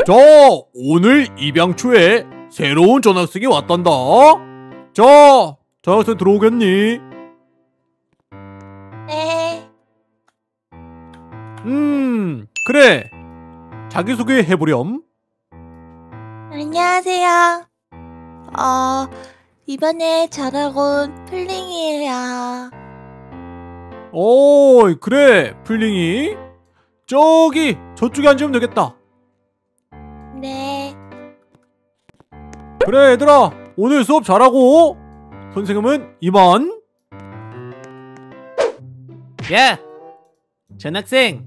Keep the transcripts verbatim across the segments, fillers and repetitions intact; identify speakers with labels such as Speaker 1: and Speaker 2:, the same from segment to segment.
Speaker 1: 자, 오늘 입양초에 새로운 전학생이 왔단다. 자, 전학생 들어오겠니?
Speaker 2: 네.
Speaker 1: 음, 그래. 자기소개 해보렴.
Speaker 2: 안녕하세요. 어, 이번에 전학 온 플링이에요.
Speaker 1: 오, 그래, 플링이. 저기, 저쪽에 앉으면 되겠다.
Speaker 2: 네.
Speaker 1: 그래, 얘들아. 오늘 수업 잘하고. 선생님은 이만.
Speaker 3: 야! 전학생!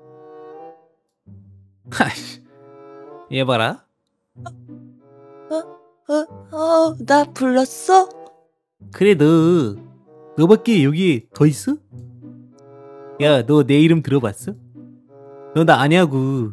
Speaker 3: 하이씨, 얘 봐라.
Speaker 2: 어, 어, 나 불렀어?
Speaker 3: 그래, 너. 너밖에 여기 더 있어? 야, 너 내 이름 들어봤어? 너 나 아냐고.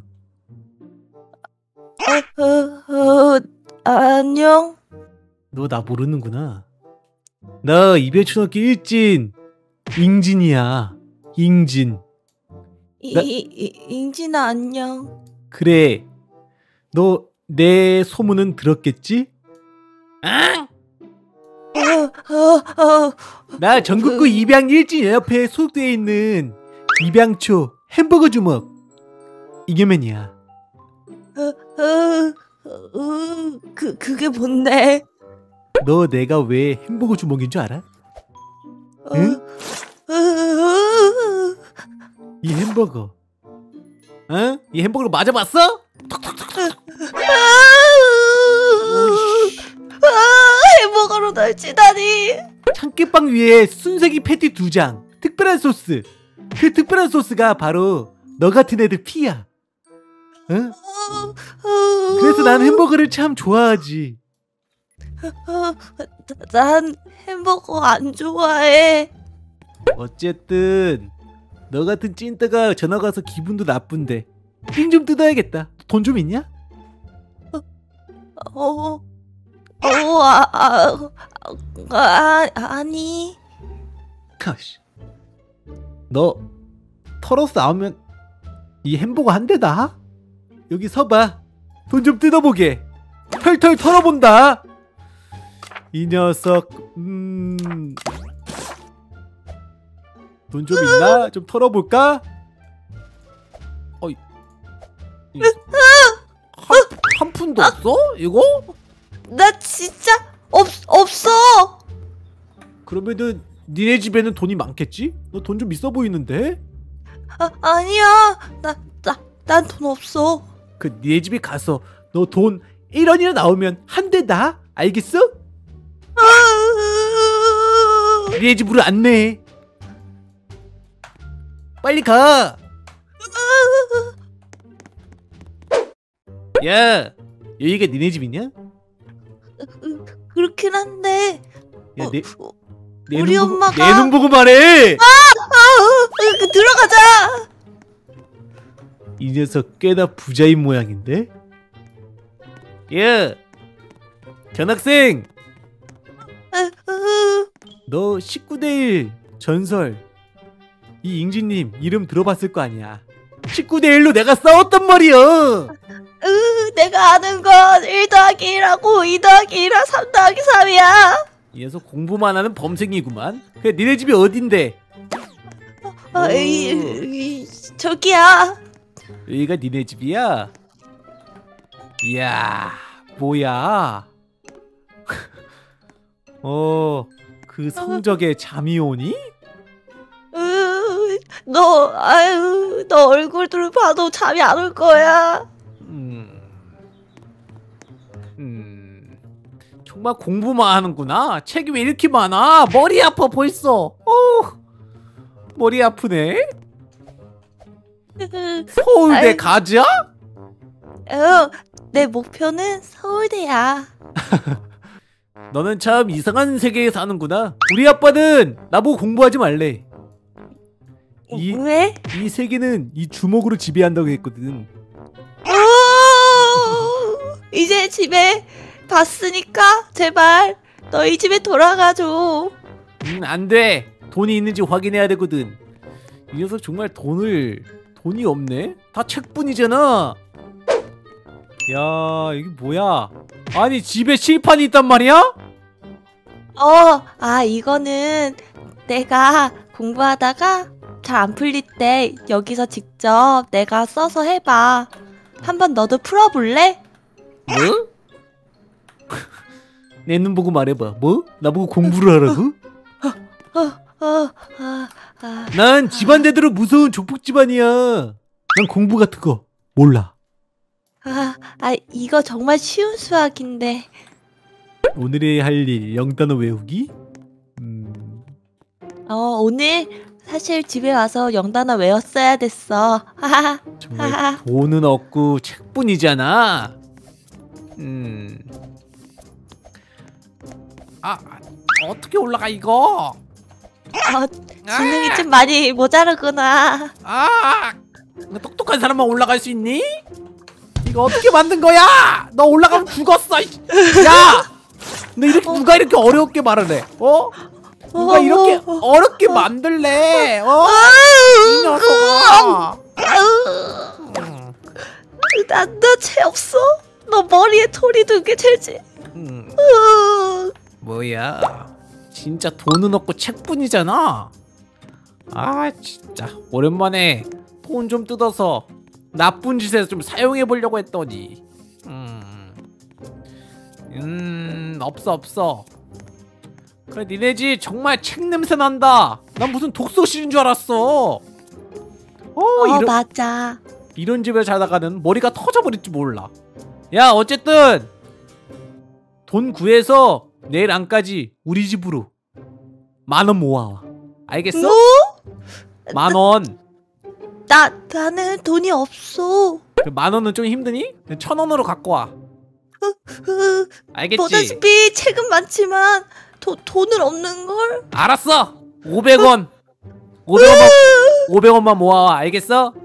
Speaker 2: 어, 어, 어, 안녕?
Speaker 3: 너 나 모르는구나. 나 이별초등학교 일진 잉진이야. 잉진.
Speaker 2: 이,
Speaker 3: 나-
Speaker 2: 이, 잉진아, 안녕.
Speaker 3: 그래. 너 내 소문은 들었겠지? 아!
Speaker 2: 어, 어, 어,
Speaker 3: 나 전국구 입양 일진 연합회에 소속되어 있는 입양초 햄버거 주먹 이겨맨이야.
Speaker 2: 어, 어, 어, 그, 그게 뭔데?
Speaker 3: 너 내가 왜 햄버거 주먹인 줄 알아?
Speaker 2: 어,
Speaker 3: 응?
Speaker 2: 어, 어,
Speaker 3: 이 햄버거. 어? 이 햄버거를 맞아봤어?
Speaker 2: 아, 햄버거로 날 치다니.
Speaker 3: 참깨빵 위에 순세기 패티 두 장, 특별한 소스. 그 특별한 소스가 바로 너 같은 애들 피야. 어? 그래서 난 햄버거를 참 좋아하지.
Speaker 2: 어, 난 햄버거 안 좋아해.
Speaker 3: 어쨌든 너 같은 찐따가 전화 가서 기분도 나쁜데 삥 좀 뜯어야겠다. 돈 좀 있냐?
Speaker 2: 어, 어, 아, 아, 아, 아니.
Speaker 3: 아씨, 너 털어서 나오면 이 햄버거 한 대다. 여기 서봐. 돈 좀 뜯어보게. 털털 털어본다. 이 녀석. 음... 돈 좀 있나? 좀 털어볼까? 어, 이, 이, 한, 한 푼도 없어? 이거?
Speaker 2: 나 진짜 없, 없어.
Speaker 3: 그러면은 니네 집에는 돈이 많겠지? 너 돈 좀 있어 보이는데?
Speaker 2: 아, 아니야. 나, 나, 난 돈 없어.
Speaker 3: 그 니네 집에 가서 너 돈 일 원이나 나오면 한 대다. 알겠어? 니네 집으로 안내. 빨리 가. 야, 여기가 니네 집이냐?
Speaker 2: 그렇긴 한데.
Speaker 3: 야,
Speaker 2: 어,
Speaker 3: 내,
Speaker 2: 어,
Speaker 3: 내
Speaker 2: 우리
Speaker 3: 눈 보고,
Speaker 2: 엄마가-
Speaker 3: 내 눈 보고 말해.
Speaker 2: 아, 그, 들어가자.
Speaker 3: 이 녀석 꽤나 부자인 모양인데? 야, 전학생,
Speaker 2: 어, 어,
Speaker 3: 너 십구 대 일 전설 이 잉지님 이름 들어봤을 거 아니야. 십구 대 일로 내가 싸웠단 말이야.
Speaker 2: 으, 내가 아는 건 일 더하기 일하고 이 더하기 일하 삼 더하기 삼이야.
Speaker 3: 이 녀석 공부만 하는 범생이구만. 그래, 니네 집이 어딘데?
Speaker 2: 아,
Speaker 3: 오.
Speaker 2: 이, 이, 저기야.
Speaker 3: 여기가 니네 집이야? 이야, 뭐야? 어, 그 성적에 잠이 오니?
Speaker 2: 으, 너, 아유, 너 얼굴을 봐도 잠이 안 올 거야.
Speaker 3: 음, 음, 정말 공부만 하는구나. 책이 왜 이렇게 많아? 머리 아파 벌써. 어, 머리 아프네. 서울대
Speaker 2: 아유.
Speaker 3: 가자?
Speaker 2: 어, 내 목표는 서울대야.
Speaker 3: 너는 참 이상한 세계에 사는구나. 우리 아빠는 나보고 공부하지 말래. 이,
Speaker 2: 왜?
Speaker 3: 이 세계는 이 주먹으로 지배한다고 했거든.
Speaker 2: 오! 이제 집에 봤으니까 제발 너희 집에 돌아가줘.
Speaker 3: 음, 안 돼. 돈이 있는지 확인해야 되거든. 이 녀석 정말 돈을 돈이 없네. 다 책뿐이잖아.
Speaker 1: 야, 이게 뭐야? 아니, 집에 칠판이 있단 말이야?
Speaker 2: 어, 아, 이거는 내가 공부하다가 잘 안 풀릴 때 여기서 직접 내가 써서 해봐. 한번 너도 풀어볼래?
Speaker 3: 뭐? 내 눈 보고 말해봐. 뭐? 나보고 공부를 하라고?
Speaker 2: 어, 어, 아, 아.
Speaker 3: 난 집안대대로 무서운 조폭 집안이야. 난 공부 같은 거 몰라.
Speaker 2: 아, 아, 이거 정말 쉬운 수학인데.
Speaker 3: 오늘의 할 일 영단어 외우기? 음...
Speaker 2: 어, 오늘 사실 집에 와서 영단어 외웠어야 됐어. 하하.
Speaker 3: 정말
Speaker 2: 하하.
Speaker 3: 돈은 없고 책뿐이잖아. 음...
Speaker 1: 아, 어떻게 올라가 이거?
Speaker 2: 어, 지능이 좀 많이 모자르구나.
Speaker 1: 아, 똑똑한 사람만 올라갈 수 있니? 이거 어떻게 만든 거야? 너 올라가면 죽었어. 야, 너 이렇게 누가 이렇게 어렵게 말을 해? 어? 누가 이렇게 어렵게 만들래? 어? 이 녀석아.
Speaker 2: 나, 나 죄 없어. 너 머리에 토리 두 개 죄지.
Speaker 1: 음,
Speaker 2: 으,
Speaker 1: 뭐야? 진짜 돈은 없고 책뿐이잖아. 아, 진짜 오랜만에 돈 좀 뜯어서 나쁜 짓에 좀 사용해 보려고 했더니, 음, 음, 없어 없어. 그래, 니네 집 정말 책 냄새 난다. 난 무슨 독서실인 줄 알았어. 어,
Speaker 2: 어,
Speaker 1: 이런
Speaker 2: 맞아.
Speaker 1: 이런 집에 자다가는 머리가 터져버릴지 몰라. 야, 어쨌든 돈 구해서 내일 안까지 우리 집으로 만 원 모아와. 알겠어?
Speaker 2: 뭐?
Speaker 1: 만 원.
Speaker 2: 나, 나는 돈이 없어.
Speaker 1: 만 원은 좀 힘드니? 천 원으로 갖고 와.
Speaker 2: 으,
Speaker 1: 알겠지?
Speaker 2: 보다시피 책은 많지만 도, 돈은 없는걸?
Speaker 1: 알았어. 오백 원. 오백 원만 오백 원만 모아와. 알겠어?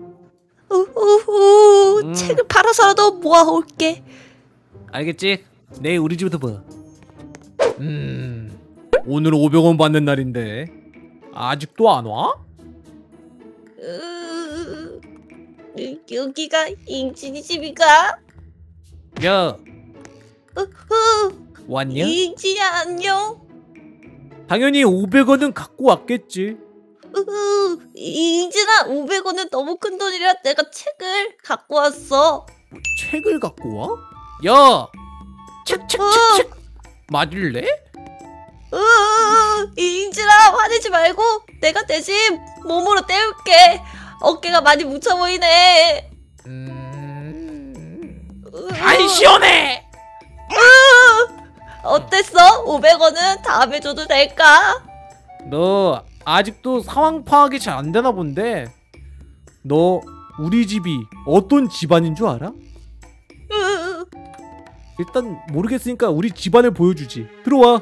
Speaker 2: 우우우
Speaker 1: 음.
Speaker 2: 책을 팔아서라도 모아올게.
Speaker 1: 알겠지? 내일 우리 집부터 봐. 음, 오늘 오백 원 받는 날인데 아직도 안 와?
Speaker 2: 으, 여기가 인진이 집인가?
Speaker 1: 야,
Speaker 2: 으흐,
Speaker 1: 왔냐?
Speaker 2: 인진이야 안녕.
Speaker 1: 당연히 오백 원은 갖고 왔겠지.
Speaker 2: 으흐, 인진아 오백 원은 너무 큰 돈이라 내가 책을 갖고 왔어.
Speaker 1: 책을 갖고 와? 야, 책, 책,
Speaker 2: 어.
Speaker 1: 책, 책 맞을래?
Speaker 2: 으, 인진아 화내지 말고 내가 대신 몸으로 때울게. 어깨가 많이 뭉쳐 보이네.
Speaker 1: 음...
Speaker 2: 으,
Speaker 1: 아이, 시원해!
Speaker 2: 어땠어? 오백 원은 다음에 줘도 될까?
Speaker 1: 너 아직도 상황 파악이 잘 안 되나 본데. 너 우리 집이 어떤 집안인 줄 알아?
Speaker 2: 으,
Speaker 1: 일단 모르겠으니까 우리 집안을 보여주지. 들어와.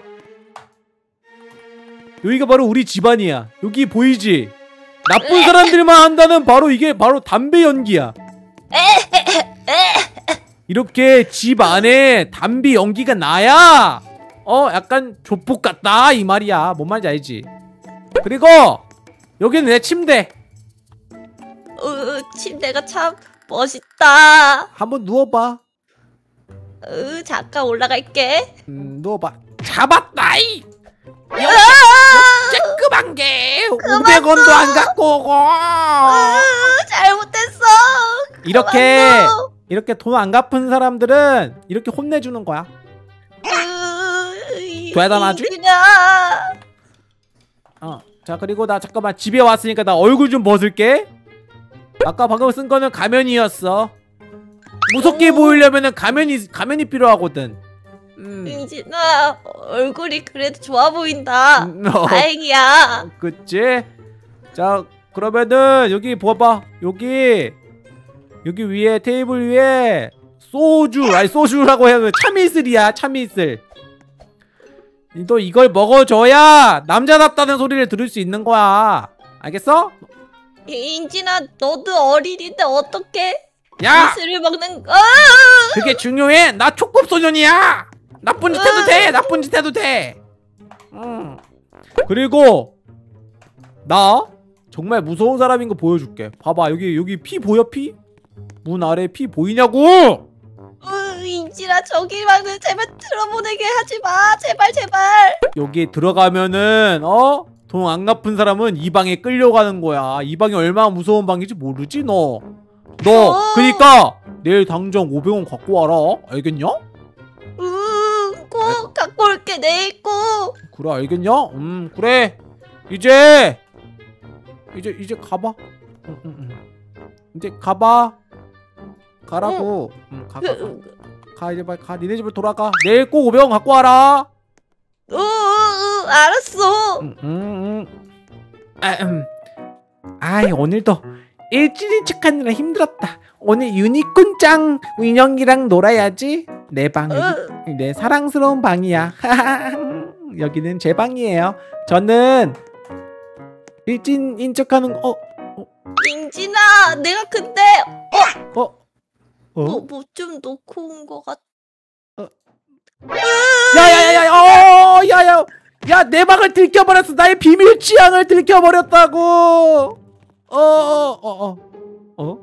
Speaker 1: 여기가 바로 우리 집안이야. 여기 보이지? 나쁜 사람들만 한다는 바로 이게 바로 담배 연기야. 이렇게 집 안에 담배 연기가 나야 어 약간 조폭 같다 이 말이야. 뭔 말인지 알지? 그리고 여기는 내 침대.
Speaker 2: 으, 침대가 참 멋있다.
Speaker 1: 한번 누워봐.
Speaker 2: 으, 잠깐 올라갈게.
Speaker 1: 음, 누워봐. 잡았다 이!
Speaker 2: 으아!
Speaker 1: 쬐끄만 게 오백 원도 안 갖고 오고.
Speaker 2: 으, 잘못했어.
Speaker 1: 이렇게
Speaker 2: 그만둬.
Speaker 1: 이렇게 돈 안 갚은 사람들은 이렇게 혼내주는 거야.
Speaker 2: 으,
Speaker 1: 대단하지?
Speaker 2: 인진아.
Speaker 1: 어. 자, 그리고 나 잠깐만 집에 왔으니까 나 얼굴 좀 벗을게. 아까 방금 쓴 거는 가면이었어. 무섭게
Speaker 2: 오.
Speaker 1: 보이려면은 가면이 가면이 필요하거든. 음.
Speaker 2: 인진아 얼굴이 그래도 좋아 보인다.
Speaker 1: 음, 어.
Speaker 2: 다행이야.
Speaker 1: 그치? 자, 그러면은 여기 봐봐. 여기 여기 위에 테이블 위에 소주, 아니 소주라고 해야 돼. 참이슬이야, 참이슬. 너 이걸 먹어줘야 남자답다는 소리를 들을 수 있는 거야. 알겠어?
Speaker 2: 인진아 너도 어린인데 어떻게
Speaker 1: 야!
Speaker 2: 이슬을 먹는 거?
Speaker 1: 그게 중요해? 나 촉법소년이야! 나쁜 짓 해도 돼! 나쁜 짓 해도 돼! 음. 그리고 나 정말 무서운 사람인 거 보여줄게. 봐봐, 여기 여기 피 보여? 피? 문 아래 피 보이냐고!
Speaker 2: 으, 인지라 저기만은 제발 들어보내게 하지 마. 제발 제발.
Speaker 1: 여기 들어가면은 어? 돈 안 갚은 사람은 이 방에 끌려가는 거야. 이 방이 얼마나 무서운 방인지 모르지 너? 너
Speaker 2: 어.
Speaker 1: 그니까 내일 당장 오백 원 갖고 와라. 알겠냐?
Speaker 2: 응, 꼭 갖고 올게. 내일 꼭.
Speaker 1: 그래 알겠냐? 음 그래. 이제 이제 이제 가봐. 응, 응, 응. 이제 가봐. 가라고. 응, 가, 가, 가. 가 이제 빨리 가. 니네 집으로 돌아가. 내일 꼭 오백 원 갖고 와라.
Speaker 2: 응, 응, 알았어.
Speaker 1: 응, 응, 응. 아, 음. 아이 오늘도 일진인 척하느라 힘들었다. 오늘 유니콘짱 인형이랑 놀아야지. 내 방, 여기, 내 사랑스러운 방이야. 여기는 제 방이에요. 저는 일진인 척하는 거. 어,
Speaker 2: 인진아, 내가 근데
Speaker 1: 어, 어,
Speaker 2: 뭐 뭐 좀 놓고 온 거 같.
Speaker 1: 야야야야, 어, 야야, 야 내 방을 들켜버렸어. 나의 비밀 취향을 들켜버렸다고. 어, 어, 어, 어, 어?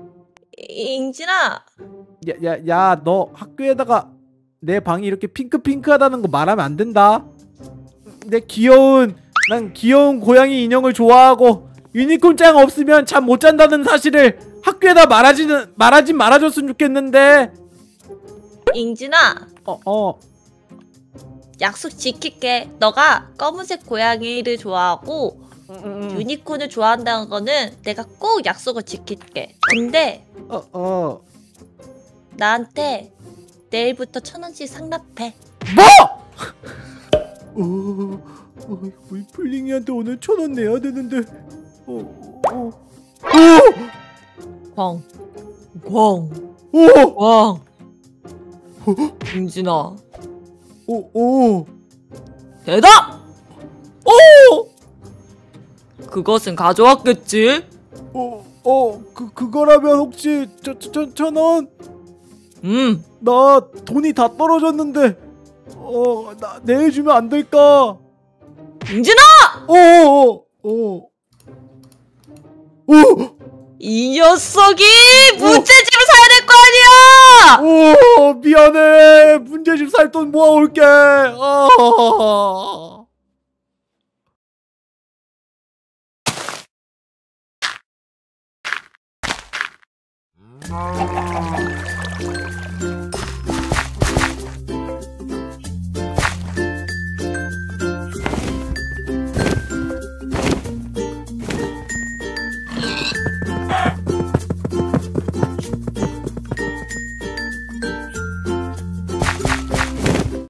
Speaker 2: 인진아.
Speaker 1: 야, 야, 야, 너 학교에다가 내 방이 이렇게 핑크핑크하다는 거 말하면 안 된다. 내 귀여운, 난 귀여운 고양이 인형을 좋아하고 유니콘짱 없으면 잠 못 잔다는 사실을 학교에다 말하지는 말하진 말아줬으면 좋겠는데.
Speaker 2: 인진아.
Speaker 1: 어, 어.
Speaker 2: 약속 지킬게. 너가 검은색 고양이를 좋아하고
Speaker 1: 음, 음.
Speaker 2: 유니콘을 좋아한다는 거는 내가 꼭 약속을 지킬게. 근데
Speaker 1: 어, 어.
Speaker 2: 나한테 내일부터 천 원씩 상납해.
Speaker 1: 뭐? 어, 어, 우리 플링이한테 오늘 천 원 내야 되는데. 어, 어, 어,
Speaker 2: 광, 광,
Speaker 1: 오,
Speaker 2: 광. 인진아,
Speaker 1: 오, 오,
Speaker 2: 대답!
Speaker 1: 오,
Speaker 2: 그것은 가져왔겠지?
Speaker 1: 어, 어, 그 그거라면 혹시 저저천 원?
Speaker 2: 음,
Speaker 1: 나 돈이 다 떨어졌는데. 어, 나 내일 주면 안 될까?
Speaker 2: 인진아!
Speaker 1: 어, 어, 어, 오,
Speaker 2: 이 녀석이 문제집을 사야 될 거 아니야!
Speaker 1: 오, 미안해. 문제집 살 돈 모아올게. 아.